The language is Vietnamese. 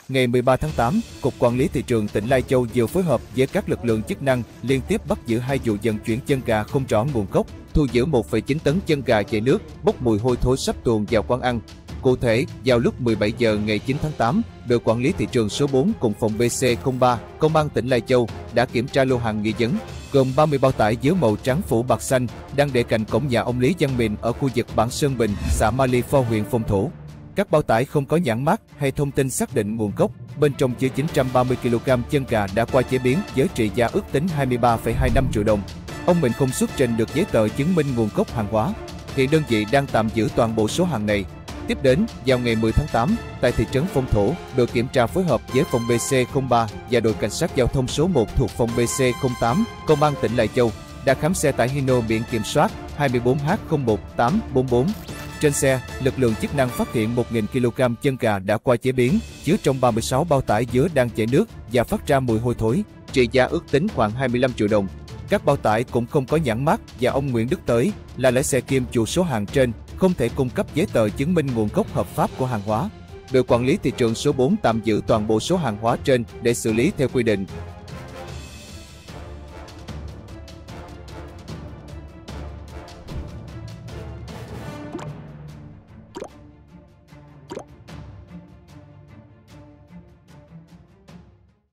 Ngày 13 tháng 8, Cục Quản lý Thị trường tỉnh Lai Châu vừa phối hợp với các lực lượng chức năng liên tiếp bắt giữ 2 vụ vận chuyển chân gà không rõ nguồn gốc, thu giữ 1,9 tấn chân gà chạy nước, bốc mùi hôi thối sắp tuồn vào quán ăn. Cụ thể, vào lúc 17 giờ ngày 9 tháng 8, đội quản lý thị trường số 4 cùng phòng BC03, Công an tỉnh Lai Châu đã kiểm tra lô hàng nghi vấn, gồm 30 bao tải dứa màu trắng phủ bạc xanh đang để cạnh cổng nhà ông Lý Văn Mìn ở khu vực bản Sơn Bình, xã Ma Ly Pho, huyện Phong Thổ. Các bao tải không có nhãn mác hay thông tin xác định nguồn gốc, bên trong chứa 930 kg chân gà đã qua chế biến với trị giá ước tính 23,25 triệu đồng. Ông Mìn không xuất trình được giấy tờ chứng minh nguồn gốc hàng hóa. Hiện đơn vị đang tạm giữ toàn bộ số hàng này. Tiếp đến, vào ngày 10 tháng 8, tại thị trấn Phong Thổ, đội kiểm tra phối hợp với phòng BC03 và đội cảnh sát giao thông số 1 thuộc phòng BC08, Công an tỉnh Lai Châu đã khám xe tải Hino biển kiểm soát 24H01844. Trên xe, lực lượng chức năng phát hiện 1.000 kg chân gà đã qua chế biến, chứa trong 36 bao tải dứa đang chảy nước và phát ra mùi hôi thối, trị giá ước tính khoảng 25 triệu đồng. Các bao tải cũng không có nhãn mác và ông Nguyễn Đức Tới là lái xe kiêm chủ số hàng trên không thể cung cấp giấy tờ chứng minh nguồn gốc hợp pháp của hàng hóa. Đội quản lý thị trường số 4 tạm giữ toàn bộ số hàng hóa trên để xử lý theo quy định.